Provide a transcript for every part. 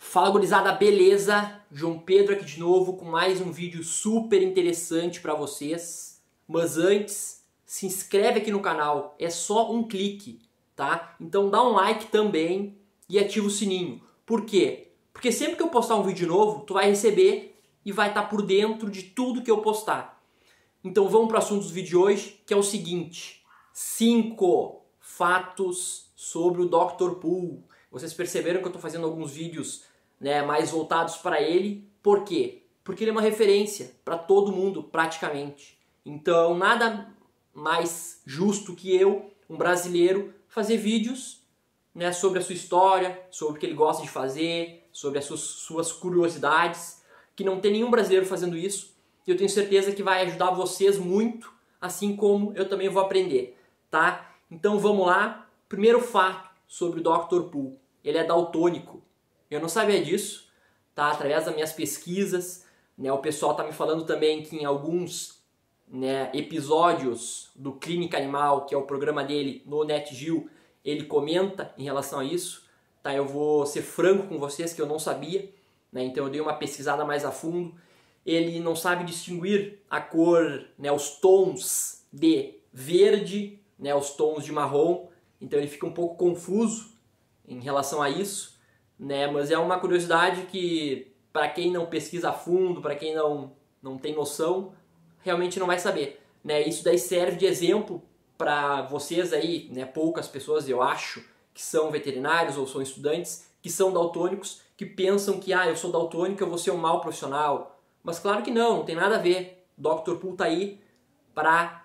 Fala gurizada, beleza? João Pedro aqui de novo com mais um vídeo super interessante para vocês. Mas antes, se inscreve aqui no canal, é só um clique, tá? Então dá um like também e ativa o sininho. Por quê? Porque sempre que eu postar um vídeo novo, tu vai receber e vai estar por dentro de tudo que eu postar. Então vamos para o assunto do vídeo de hoje, que é o seguinte: 5 fatos sobre o Dr. Pool. Vocês perceberam que eu estou fazendo alguns vídeos, né, mais voltados para ele. Por quê? Porque ele é uma referência para todo mundo, praticamente. Então, nada mais justo que eu, um brasileiro, fazer vídeos, né, sobre a sua história, sobre o que ele gosta de fazer, sobre as suas curiosidades, que não tem nenhum brasileiro fazendo isso. E eu tenho certeza que vai ajudar vocês muito, assim como eu também vou aprender, tá? Então, vamos lá. Primeiro fato sobre o Dr. Pool: ele é daltônico. Eu não sabia disso, tá? Através das minhas pesquisas, né, o pessoal tá me falando também que em alguns, né, episódios do Clínica Animal, que é o programa dele no NetGeo, ele comenta em relação a isso, tá? Eu vou ser franco com vocês que eu não sabia, né? Então eu dei uma pesquisada mais a fundo. Ele não sabe distinguir a cor, né, os tons de verde, né, os tons de marrom, então ele fica um pouco confuso em relação a isso, né? Mas é uma curiosidade que, para quem não pesquisa a fundo, para quem não tem noção, realmente não vai saber, né? Isso daí serve de exemplo para vocês aí, né? Poucas pessoas, eu acho, que são veterinários ou são estudantes, que são daltônicos, que pensam que, eu sou daltônico, eu vou ser um mau profissional. Mas claro que não tem nada a ver. O Dr. Pool tá aí para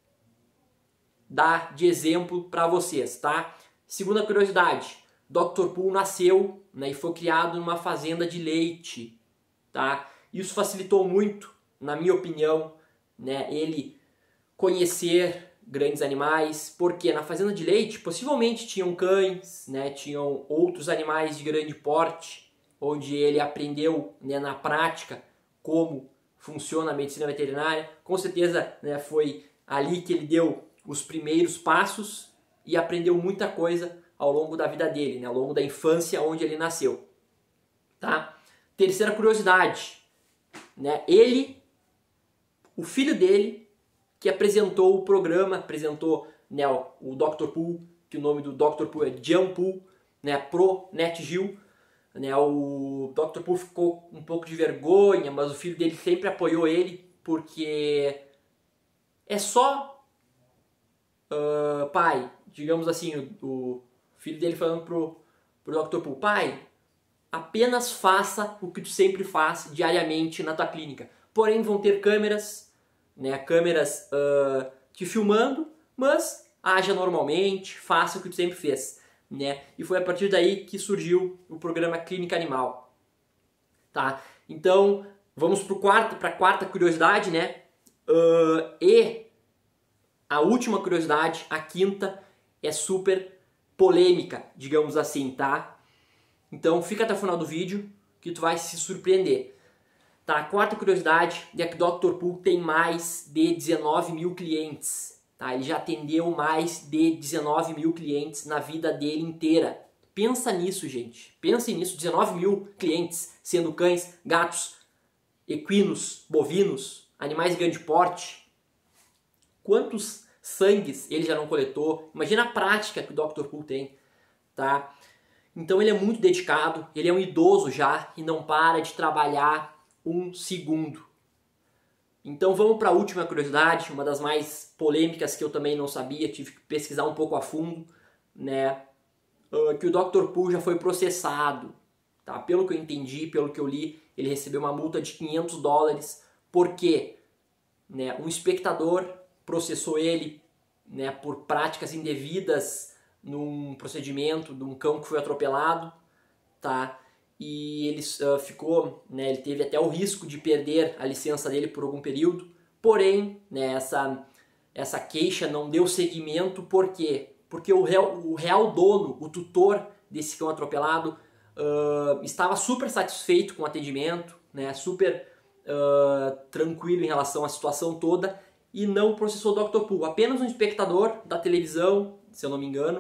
dar de exemplo para vocês, tá? Segunda curiosidade: Dr. Pool nasceu, né, e foi criado numa fazenda de leite, tá? Isso facilitou muito, na minha opinião, né, ele conhecer grandes animais, porque na fazenda de leite possivelmente tinham cães, né, tinham outros animais de grande porte, onde ele aprendeu, né, na prática como funciona a medicina veterinária. Com certeza, né, foi ali que ele deu os primeiros passos e aprendeu muita coisa ao longo da vida dele, né, ao longo da infância onde ele nasceu, tá? Terceira curiosidade, né, o filho dele, que apresentou o programa, apresentou, né, o Dr. Pool, que o nome do Dr. Pool é Jean Pool, né, pro NetGeo, né, o Dr. Pool ficou um pouco de vergonha, mas o filho dele sempre apoiou ele, porque é só pai, digamos assim, o filho dele falando pro Dr. Pool: pai, apenas faça o que tu sempre faz diariamente na tua clínica. Porém, vão ter câmeras, né, câmeras te filmando, mas haja normalmente, faça o que tu sempre fez, né? E foi a partir daí que surgiu o programa Clínica Animal, tá? Então, vamos para a quarta curiosidade, né? E a última curiosidade, a quinta, é super polêmica, digamos assim, tá? Então fica até o final do vídeo que tu vai se surpreender. Tá? A quarta curiosidade é que o Dr. Pool tem mais de 19 mil clientes. Tá? Ele já atendeu mais de 19 mil clientes na vida dele inteira. Pensa nisso, gente. Pense nisso, 19 mil clientes, sendo cães, gatos, equinos, bovinos, animais de grande porte. Quantos sangues ele já não coletou? Imagina a prática que o Dr. Pool tem, tá? Então ele é muito dedicado, ele é um idoso já e não para de trabalhar um segundo. Então vamos para a última curiosidade, uma das mais polêmicas que eu também não sabia, tive que pesquisar um pouco a fundo, né? Que o Dr. Pool já foi processado, tá? Pelo que eu entendi, pelo que eu li, ele recebeu uma multa de $500, porque, né, um espectador processou ele, né, por práticas indevidas num procedimento de um cão que foi atropelado, tá? E ele ficou, né, ele teve até o risco de perder a licença dele por algum período. Porém, né, essa queixa não deu seguimento. Por quê? Porque o real dono, o tutor desse cão atropelado, estava super satisfeito com o atendimento, né, super tranquilo em relação à situação toda, e não processou o Dr. Pool. Apenas um espectador da televisão, se eu não me engano,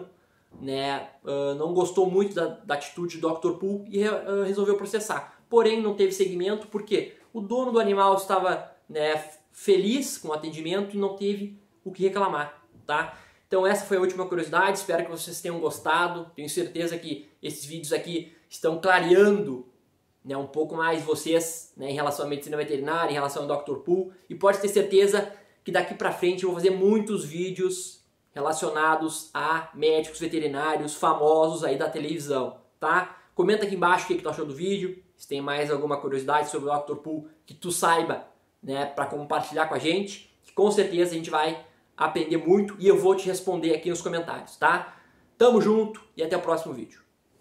né, não gostou muito da atitude do Dr. Pool e resolveu processar. Porém, não teve seguimento porque o dono do animal estava, né, feliz com o atendimento e não teve o que reclamar, tá? Então essa foi a última curiosidade, espero que vocês tenham gostado. Tenho certeza que esses vídeos aqui estão clareando, né, um pouco mais vocês, né, em relação à medicina veterinária, em relação ao Dr. Pool. E pode ter certeza que daqui pra frente eu vou fazer muitos vídeos relacionados a médicos veterinários famosos aí da televisão, tá? Comenta aqui embaixo o que tu achou do vídeo, se tem mais alguma curiosidade sobre o Dr. Pool que tu saiba, né, para compartilhar com a gente, que com certeza a gente vai aprender muito e eu vou te responder aqui nos comentários, tá? Tamo junto e até o próximo vídeo.